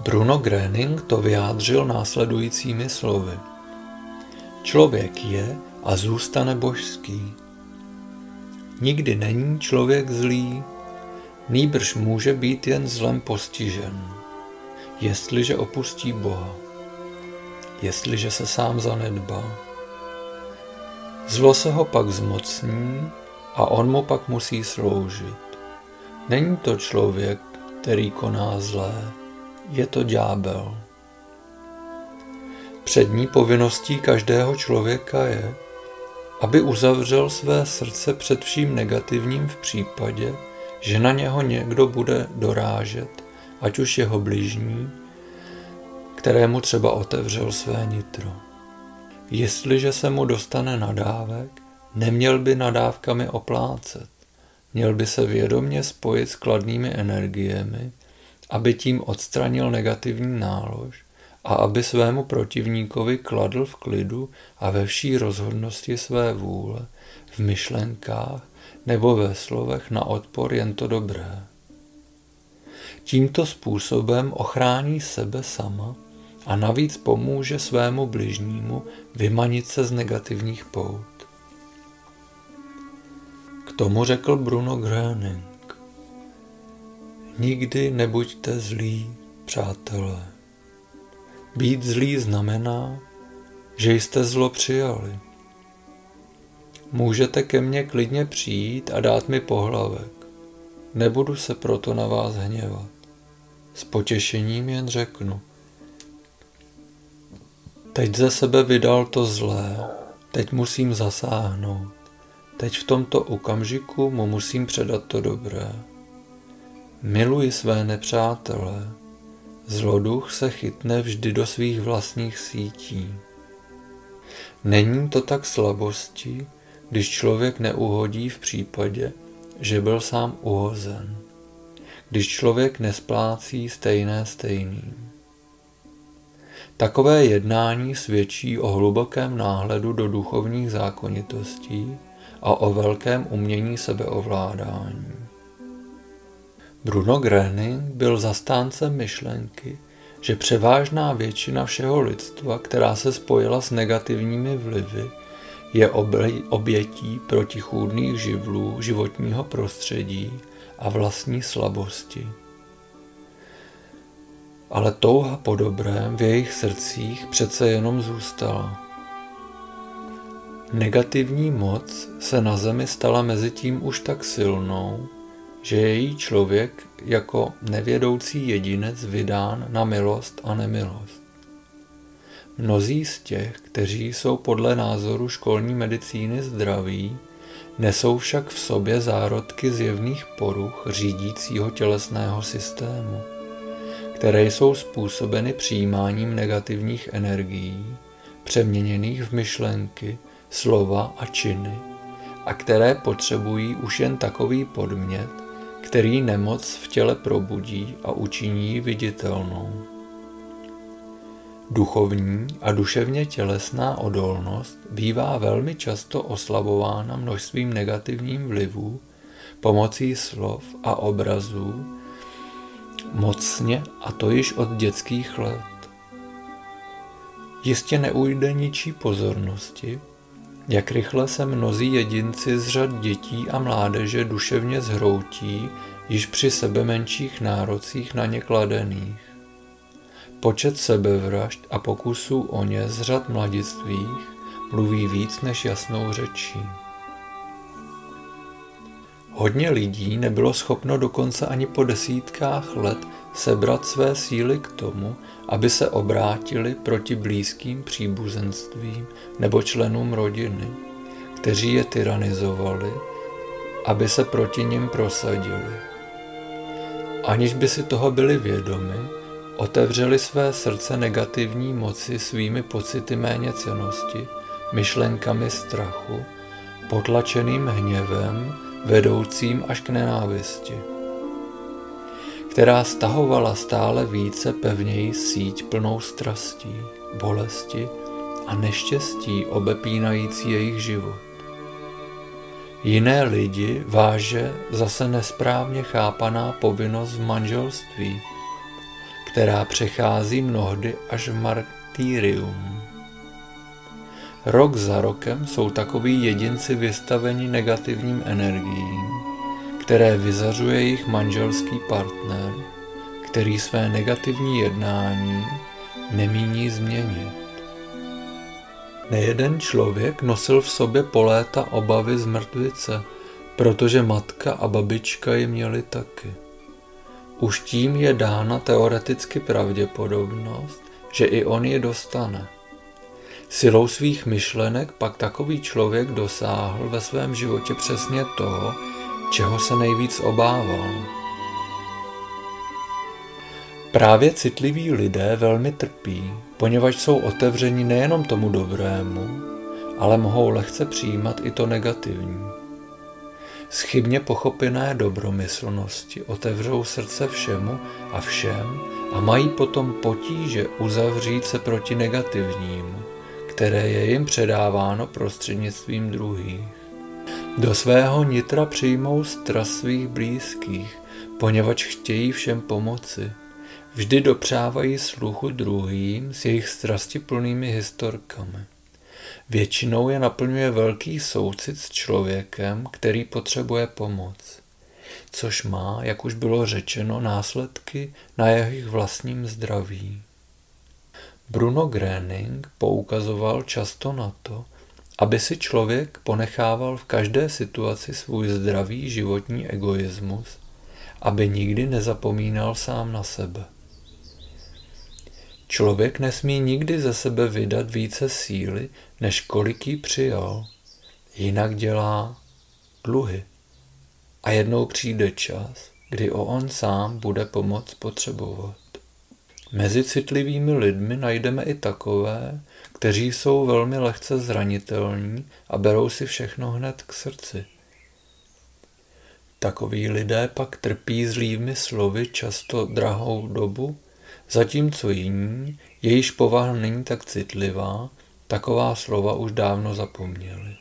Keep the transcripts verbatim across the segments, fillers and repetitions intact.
Bruno Gröning to vyjádřil následujícími slovy. Člověk je a zůstane božský. Nikdy není člověk zlý, nýbrž může být jen zlem postižen, jestliže opustí Boha, jestliže se sám zanedbá. Zlo se ho pak zmocní a on mu pak musí sloužit. Není to člověk, který koná zlé, je to ďábel. Přední povinností každého člověka je, aby uzavřel své srdce před vším negativním v případě, že na něho někdo bude dorážet, ať už jeho bližní, kterému třeba otevřel své nitro. Jestliže se mu dostane nadávek, neměl by nadávkami oplácet, měl by se vědomě spojit s kladnými energiemi, aby tím odstranil negativní nálož a aby svému protivníkovi kladl v klidu a ve vší rozhodnosti své vůle, v myšlenkách nebo ve slovech na odpor jen to dobré. Tímto způsobem ochrání sebe sama a navíc pomůže svému bližnímu vymanit se z negativních pout. K tomu řekl Bruno Gröning. Nikdy nebuďte zlí, přátelé. Být zlý znamená, že jste zlo přijali. Můžete ke mně klidně přijít a dát mi pohlavek. Nebudu se proto na vás hněvat. S potěšením jen řeknu. Teď ze sebe vydal to zlé, teď musím zasáhnout. Teď v tomto okamžiku mu musím předat to dobré. Miluji své nepřátele. Zloduch se chytne vždy do svých vlastních sítí. Není to tak slabostí, když člověk neuhodí v případě, že byl sám uhozen. Když člověk nesplácí stejné stejným. Takové jednání svědčí o hlubokém náhledu do duchovních zákonitostí a o velkém umění sebeovládání. Bruno Gröning byl zastáncem myšlenky, že převážná většina všeho lidstva, která se spojila s negativními vlivy, je obětí protichůdných živlů životního prostředí a vlastní slabosti. Ale touha po dobrém v jejich srdcích přece jenom zůstala. Negativní moc se na zemi stala mezitím už tak silnou, že je jí člověk jako nevědoucí jedinec vydán na milost a nemilost. Mnozí z těch, kteří jsou podle názoru školní medicíny zdraví, nesou však v sobě zárodky zjevných poruch řídícího tělesného systému, které jsou způsobeny přijímáním negativních energií, přeměněných v myšlenky, slova a činy, a které potřebují už jen takový podmět, který nemoc v těle probudí a učiní ji viditelnou. Duchovní a duševně tělesná odolnost bývá velmi často oslabována množstvím negativním vlivů pomocí slov a obrazů, mocně, a to již od dětských let. Jistě neujde ničí pozornosti, jak rychle se mnozí jedinci z řad dětí a mládeže duševně zhroutí již při sebemenších nárocích na ně kladených. Počet sebevražd a pokusů o ně z řad mladistvých mluví víc než jasnou řečí. Hodně lidí nebylo schopno dokonce ani po desítkách let sebrat své síly k tomu, aby se obrátili proti blízkým příbuzenstvím nebo členům rodiny, kteří je tyranizovali, aby se proti nim prosadili. Aniž by si toho byli vědomi, otevřeli své srdce negativní moci svými pocity méněcennosti, myšlenkami strachu, potlačeným hněvem, vedoucím až k nenávisti, která stahovala stále více pevněji síť plnou strastí, bolesti a neštěstí obepínající jejich život. Jiné lidi váže zase nesprávně chápaná povinnost v manželství, která přechází mnohdy až v martýrium. Rok za rokem jsou takoví jedinci vystaveni negativním energiím, které vyzařuje jejich manželský partner, který své negativní jednání nemíní změnit. Nejeden člověk nosil v sobě po léta obavy z mrtvice, protože matka a babička ji měly taky. Už tím je dána teoreticky pravděpodobnost, že i on ji dostane. Silou svých myšlenek pak takový člověk dosáhl ve svém životě přesně toho, čeho se nejvíc obával. Právě citliví lidé velmi trpí, poněvadž jsou otevřeni nejenom tomu dobrému, ale mohou lehce přijímat i to negativní. Z chybně pochopené dobromyslnosti otevřou srdce všemu a všem a mají potom potíže uzavřít se proti negativnímu, které je jim předáváno prostřednictvím druhých. Do svého nitra přijmou strast svých blízkých, poněvadž chtějí všem pomoci. Vždy dopřávají sluchu druhým s jejich strastiplnými historkami. Většinou je naplňuje velký soucit s člověkem, který potřebuje pomoc, což má, jak už bylo řečeno, následky na jejich vlastním zdraví. Bruno Gröning poukazoval často na to, aby si člověk ponechával v každé situaci svůj zdravý životní egoismus, aby nikdy nezapomínal sám na sebe. Člověk nesmí nikdy ze sebe vydat více síly, než kolik jí přijal, jinak dělá dluhy. A jednou přijde čas, kdy o on sám bude pomoc potřebovat. Mezi citlivými lidmi najdeme i takové, kteří jsou velmi lehce zranitelní a berou si všechno hned k srdci. Takoví lidé pak trpí zlými slovy často drahou dobu, zatímco jiní, jejíž povaha není tak citlivá, taková slova už dávno zapomněli.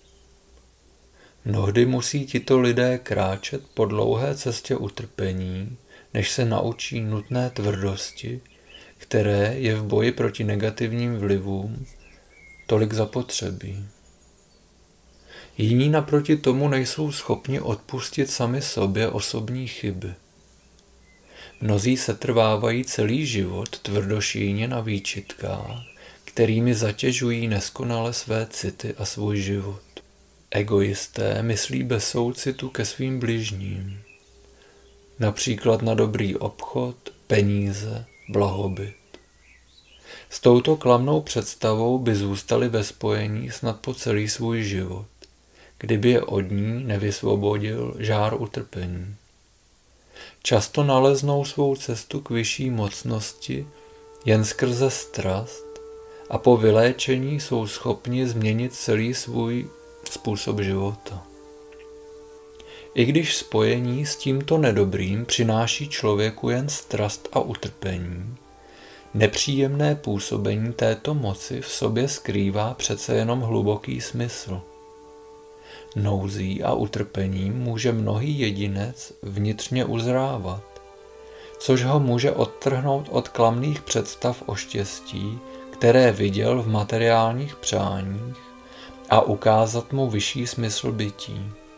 Mnohdy musí tito lidé kráčet po dlouhé cestě utrpení, než se naučí nutné tvrdosti, které je v boji proti negativním vlivům tolik zapotřebí. Jiní naproti tomu nejsou schopni odpustit sami sobě osobní chyby. Mnozí se trvávají celý život tvrdošíjně na výčitkách, kterými zatěžují neskonale své city a svůj život. Egoisté myslí bez soucitu ke svým bližním, například na dobrý obchod, peníze, blahobyt. S touto klamnou představou by zůstali ve spojení snad po celý svůj život, kdyby je od ní nevysvobodil žár utrpení. Často naleznou svou cestu k vyšší mocnosti jen skrze strast a po vyléčení jsou schopni změnit celý svůj způsob života. I když spojení s tímto nedobrým přináší člověku jen strast a utrpení, nepříjemné působení této moci v sobě skrývá přece jenom hluboký smysl. Nouzí a utrpením může mnohý jedinec vnitřně uzrávat, což ho může odtrhnout od klamných představ o štěstí, které viděl v materiálních přáních, a ukázat mu vyšší smysl bytí.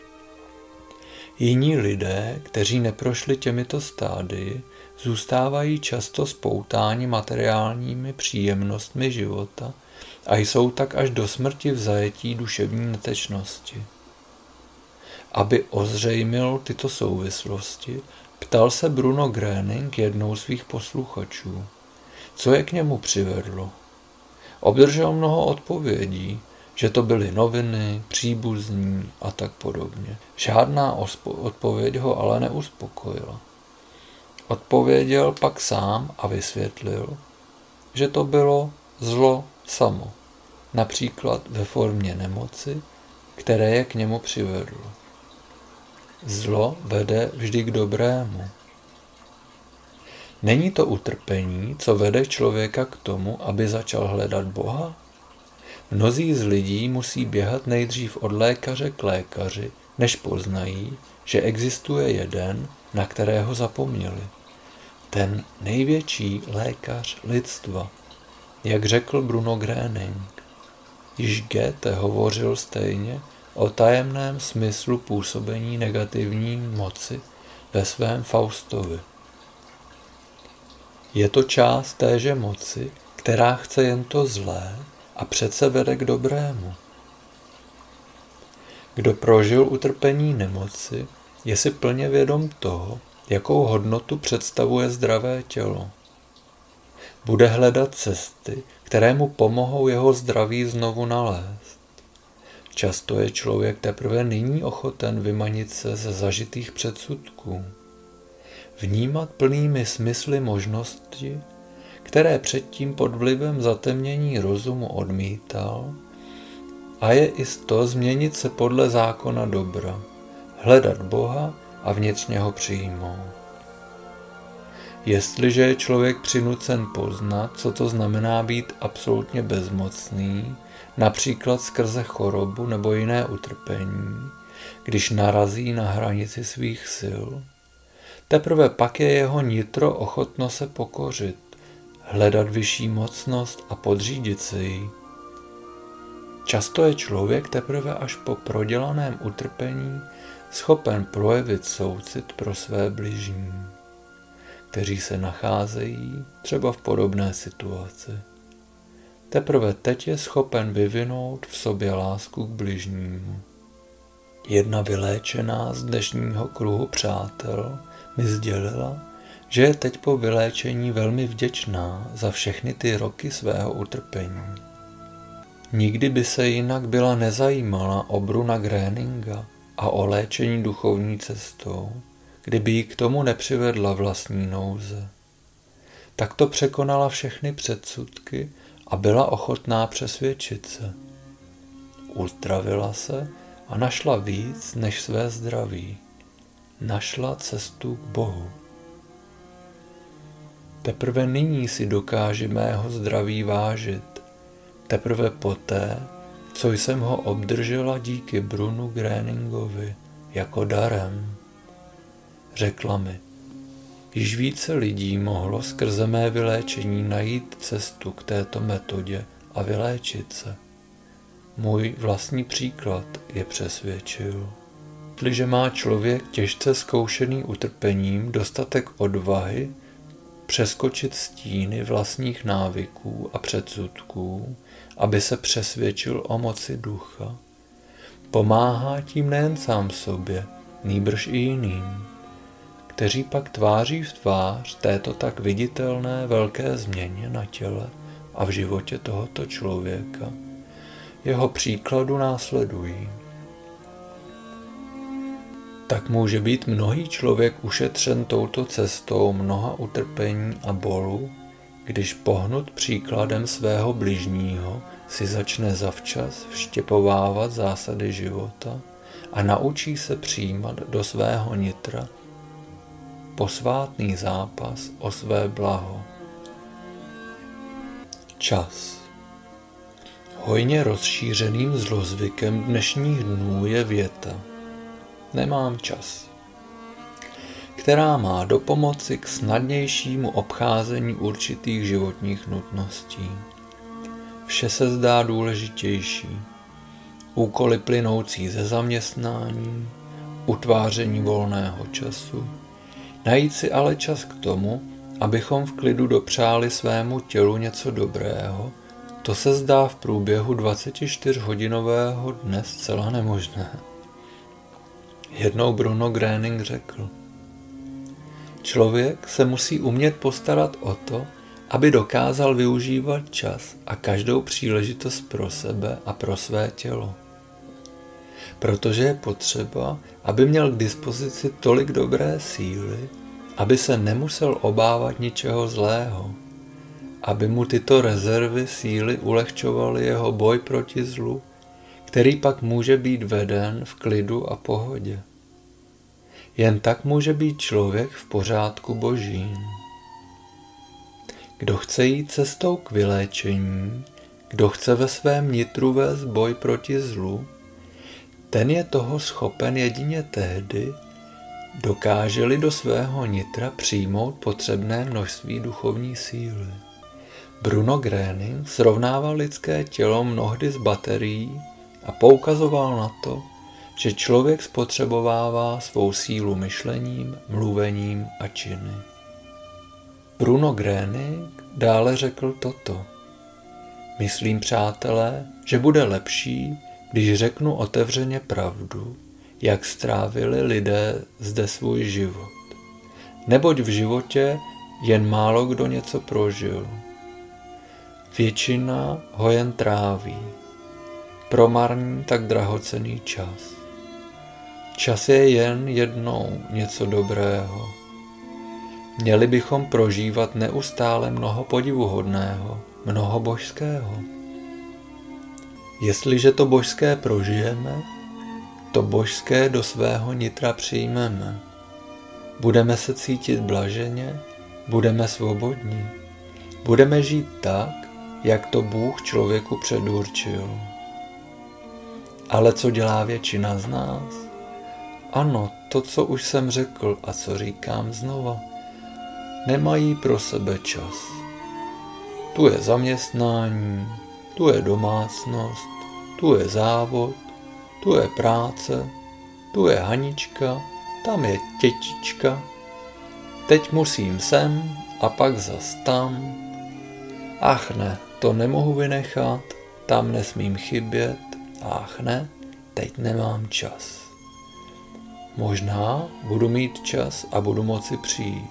Jiní lidé, kteří neprošli těmito stádii, zůstávají často spoutáni materiálními příjemnostmi života a jsou tak až do smrti v zajetí duševní netečnosti. Aby ozřejmil tyto souvislosti, ptal se Bruno Gröning jednou svých posluchačů, co je k němu přivedlo. Obdržel mnoho odpovědí, že to byly noviny, příbuzní a tak podobně. Žádná odpověď ho ale neuspokojila. Odpověděl pak sám a vysvětlil, že to bylo zlo samo, například ve formě nemoci, které je k němu přivedlo. Zlo vede vždy k dobrému. Není to utrpení, co vede člověka k tomu, aby začal hledat Boha? Mnozí z lidí musí běhat nejdřív od lékaře k lékaři, než poznají, že existuje jeden, na kterého zapomněli. ten největší lékař lidstva, jak řekl Bruno Gröning. Již Goethe hovořil stejně o tajemném smyslu působení negativní moci ve svém Faustovi. Je to část téže moci, která chce jen to zlé a přece vede k dobrému. Kdo prožil utrpení nemoci, je si plně vědom toho, jakou hodnotu představuje zdravé tělo. Bude hledat cesty, které mu pomohou jeho zdraví znovu nalézt. Často je člověk teprve nyní ochoten vymanit se ze zažitých předsudků, vnímat plnými smysly možnosti, které předtím pod vlivem zatemnění rozumu odmítal, a je i to změnit se podle zákona dobra, hledat Boha a vnitřně ho přijmout. Jestliže je člověk přinucen poznat, co to znamená být absolutně bezmocný, například skrze chorobu nebo jiné utrpení, když narazí na hranici svých sil, teprve pak je jeho nitro ochotno se pokořit, hledat vyšší mocnost a podřídit se jí. Často je člověk teprve až po prodělaném utrpení schopen projevit soucit pro své bližní, kteří se nacházejí třeba v podobné situaci. Teprve teď je schopen vyvinout v sobě lásku k bližnímu. Jedna vyléčená z dnešního kruhu přátel mi sdělila, že je teď po vyléčení velmi vděčná za všechny ty roky svého utrpení. Nikdy by se jinak byla nezajímala o Bruna Gröninga a o léčení duchovní cestou, kdyby ji k tomu nepřivedla vlastní nouze. Takto překonala všechny předsudky a byla ochotná přesvědčit se. Uzdravila se a našla víc než své zdraví. Našla cestu k Bohu. Teprve nyní si dokáže mého zdraví vážit. Teprve poté, co jsem ho obdržela díky Brunu Gröningovi jako darem. Řekla mi, již více lidí mohlo skrze mé vyléčení najít cestu k této metodě a vyléčit se. Můj vlastní příklad je přesvědčil. Jestliže má člověk těžce zkoušený utrpením dostatek odvahy přeskočit stíny vlastních návyků a předsudků, aby se přesvědčil o moci ducha, pomáhá tím nejen sám sobě, nýbrž i jiným, kteří pak tváří v tvář této tak viditelné velké změně na těle a v životě tohoto člověka jeho příkladu následují. Tak může být mnohý člověk ušetřen touto cestou mnoha utrpení a bolů, když pohnut příkladem svého bližního si začne zavčas vštěpovávat zásady života a naučí se přijímat do svého nitra posvátný zápas o své blaho. Čas. Hojně rozšířeným zlozvykem dnešních dnů je věta nemám čas, která má dopomoci k snadnějšímu obcházení určitých životních nutností. Vše se zdá důležitější. Úkoly plynoucí ze zaměstnání, utváření volného času, najít si ale čas k tomu, abychom v klidu dopřáli svému tělu něco dobrého, to se zdá v průběhu dvacetičtyřhodinového dne zcela nemožné. Jednou Bruno Gröning řekl, člověk se musí umět postarat o to, aby dokázal využívat čas a každou příležitost pro sebe a pro své tělo. Protože je potřeba, aby měl k dispozici tolik dobré síly, aby se nemusel obávat ničeho zlého, aby mu tyto rezervy síly ulehčovaly jeho boj proti zlu, který pak může být veden v klidu a pohodě. Jen tak může být člověk v pořádku božím. Kdo chce jít cestou k vyléčení, kdo chce ve svém nitru vést boj proti zlu, ten je toho schopen jedině tehdy, Dokáže-li do svého nitra přijmout potřebné množství duchovní síly. Bruno Gröning srovnával lidské tělo mnohdy s baterií a poukazoval na to, že člověk spotřebovává svou sílu myšlením, mluvením a činy. Bruno Gröning dále řekl toto. Myslím, přátelé, že bude lepší, když řeknu otevřeně pravdu, jak strávili lidé zde svůj život. Neboť v životě jen málo kdo něco prožil. Většina ho jen tráví. Promarní tak drahocenný čas. Čas je jen jednou něco dobrého. Měli bychom prožívat neustále mnoho podivuhodného, mnoho božského. Jestliže to božské prožijeme, to božské do svého nitra přijmeme. Budeme se cítit blaženě, budeme svobodní. Budeme žít tak, jak to Bůh člověku předurčil. Ale co dělá většina z nás? Ano, to, co už jsem řekl a co říkám znova. Nemají pro sebe čas. Tu je zaměstnání, tu je domácnost, tu je závod, tu je práce, tu je Hanička, tam je tětička. Teď musím sem a pak zas tam. Ach ne, to nemohu vynechat, tam nesmím chybět. Ach ne, teď nemám čas. Možná budu mít čas a budu moci přijít.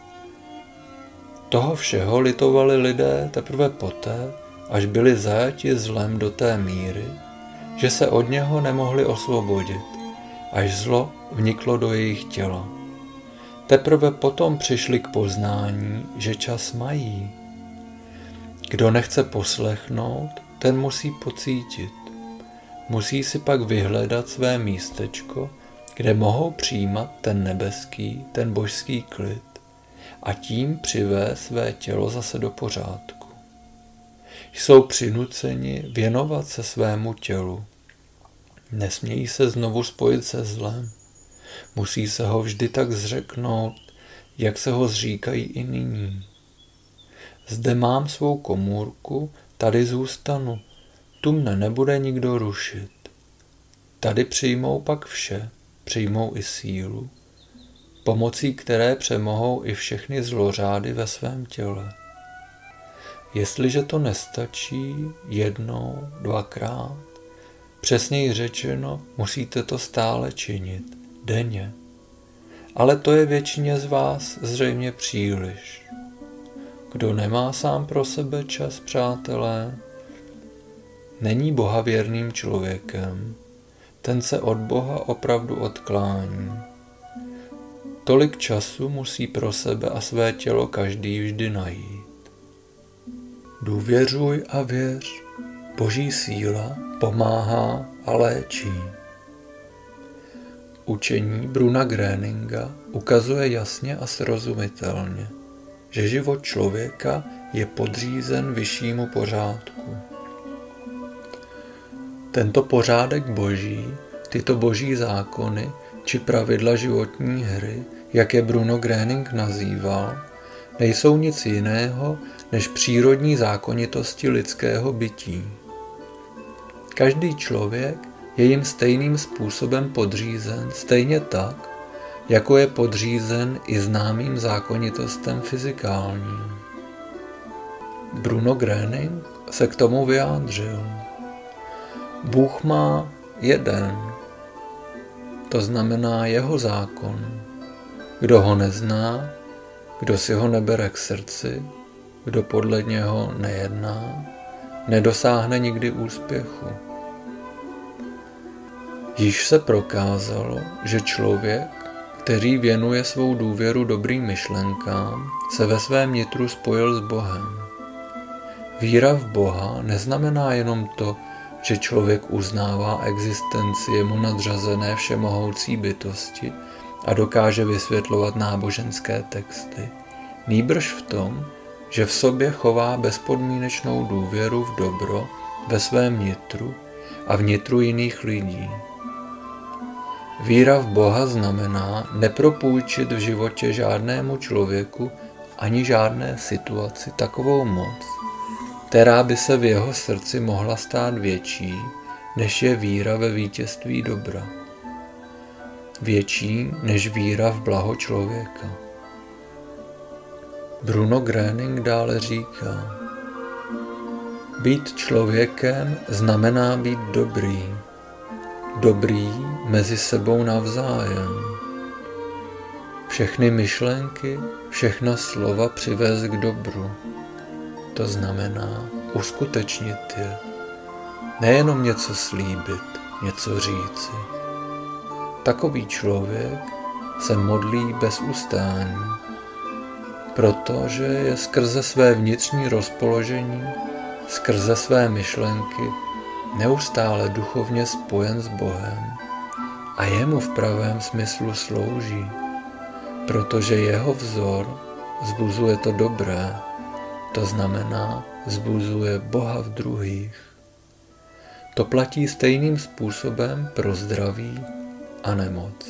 Toho všeho litovali lidé teprve poté, až byli zajati zlem do té míry, že se od něho nemohli osvobodit, až zlo vniklo do jejich těla. Teprve potom přišli k poznání, že čas mají. Kdo nechce poslechnout, ten musí pocítit. Musí si pak vyhledat své místečko, kde mohou přijímat ten nebeský, ten božský klid a tím přivést své tělo zase do pořádku. Jsou přinuceni věnovat se svému tělu. Nesmějí se znovu spojit se zlem. Musí se ho vždy tak zřeknout, jak se ho zříkají i nyní. Zde mám svou komůrku, tady zůstanu, tu mne nebude nikdo rušit. Tady přijmou pak vše, přijmou i sílu, pomocí které přemohou i všechny zlořády ve svém těle. Jestliže to nestačí jednou, dvakrát, přesněji řečeno, musíte to stále činit, denně. Ale to je většině z vás zřejmě příliš. Kdo nemá sám pro sebe čas, přátelé, není bohavěrným člověkem. Ten se od Boha opravdu odklání. Tolik času musí pro sebe a své tělo každý vždy najít. Důvěřuj a věř, Boží síla pomáhá a léčí. Učení Bruna Gröninga ukazuje jasně a srozumitelně, že život člověka je podřízen vyššímu pořádku. Tento pořádek boží, tyto boží zákony či pravidla životní hry, jak je Bruno Gröning nazýval, nejsou nic jiného než přírodní zákonitosti lidského bytí. Každý člověk je jim stejným způsobem podřízen, stejně tak, jako je podřízen i známým zákonitostem fyzikálním. Bruno Gröning se k tomu vyjádřil. Bůh má jeden, to znamená jeho zákon. Kdo ho nezná, kdo si ho nebere k srdci, kdo podle něho nejedná, nedosáhne nikdy úspěchu. Již se prokázalo, že člověk, který věnuje svou důvěru dobrým myšlenkám, se ve svém nitru spojil s Bohem. Víra v Boha neznamená jenom to, že člověk uznává existenci jemu nadřazené všemohoucí bytosti a dokáže vysvětlovat náboženské texty. Nýbrž v tom, že v sobě chová bezpodmínečnou důvěru v dobro ve svém nitru a v nitru jiných lidí. Víra v Boha znamená nepropůjčit v životě žádnému člověku ani žádné situaci takovou moc, která by se v jeho srdci mohla stát větší, než je víra ve vítězství dobra. Větší než víra v blaho člověka. Bruno Gröning dále říká: být člověkem znamená být dobrý. Dobrý mezi sebou navzájem. Všechny myšlenky, všechna slova přivést k dobru. To znamená uskutečnit je. Nejenom něco slíbit, něco říci. Takový člověk se modlí bez ustání, protože je skrze své vnitřní rozpoložení, skrze své myšlenky neustále duchovně spojen s Bohem a jemu v pravém smyslu slouží, protože jeho vzor vzbuzuje to dobré, to znamená vzbuzuje Boha v druhých. To platí stejným způsobem pro zdraví a nemoc.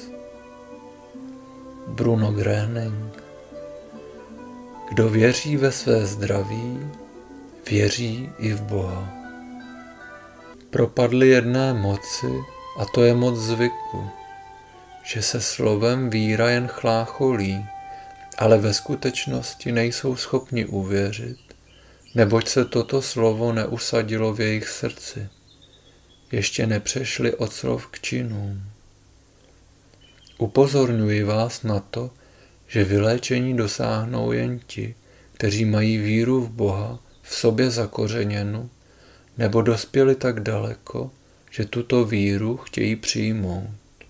Bruno Gröning: kdo věří ve své zdraví, věří i v Boha. Propadli jedné moci, a to je moc zvyku, že se slovem víra jen chlácholí, ale ve skutečnosti nejsou schopni uvěřit, neboť se toto slovo neusadilo v jejich srdci. Ještě nepřešli od slov k činům. Upozorňuji vás na to, že vyléčení dosáhnou jen ti, kteří mají víru v Boha v sobě zakořeněnu, nebo dospěli tak daleko, že tuto víru chtějí přijmout.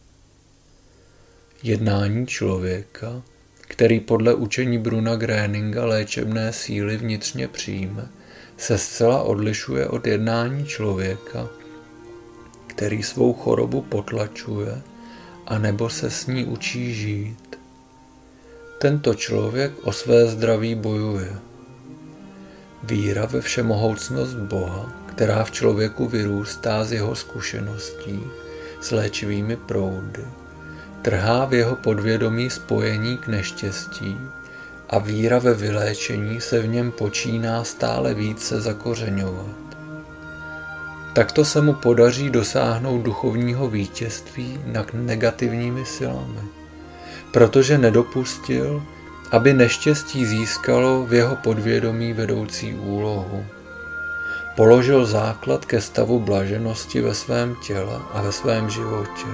Jednání člověka, který podle učení Bruna Gröninga léčebné síly vnitřně přijme, se zcela odlišuje od jednání člověka, který svou chorobu potlačuje a nebo se s ní učí žít. Tento člověk o své zdraví bojuje. Víra ve všemohoucnost Boha, která v člověku vyrůstá z jeho zkušeností s léčivými proudy, trhá v jeho podvědomí spojení k neštěstí a víra ve vyléčení se v něm počíná stále více zakořeňovat. Takto se mu podaří dosáhnout duchovního vítězství nad negativními silami, protože nedopustil, aby neštěstí získalo v jeho podvědomí vedoucí úlohu. Položil základ ke stavu blaženosti ve svém těle a ve svém životě.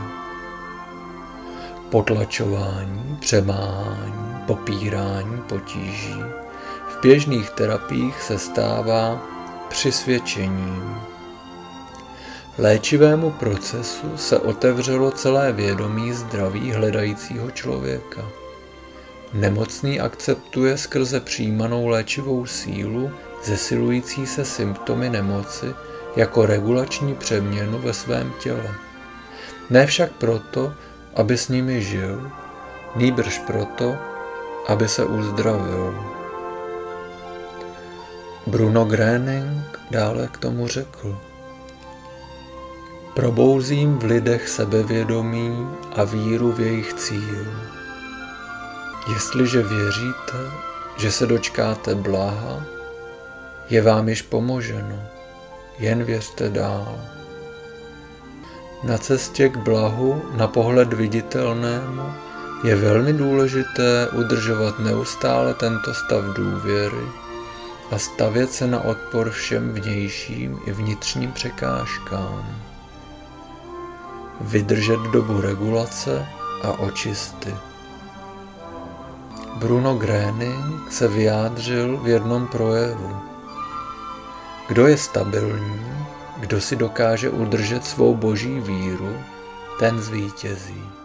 Potlačování, přemáhání, popírání potíží v běžných terapiích se stává přisvědčením. Léčivému procesu se otevřelo celé vědomí zdraví hledajícího člověka. Nemocný akceptuje skrze přijímanou léčivou sílu zesilující se symptomy nemoci jako regulační přeměnu ve svém těle. Ne však proto, aby s nimi žil, nýbrž proto, aby se uzdravil. Bruno Gröning dále k tomu řekl: probouzím v lidech sebevědomí a víru v jejich cíl. Jestliže věříte, že se dočkáte blaha, je vám již pomoženo, jen věřte dál. Na cestě k blahu, na pohled viditelnému, je velmi důležité udržovat neustále tento stav důvěry a stavět se na odpor všem vnějším i vnitřním překážkám. Vydržet dobu regulace a očisty. Bruno Gröning se vyjádřil v jednom projevu: kdo je stabilní, kdo si dokáže udržet svou boží víru, ten zvítězí.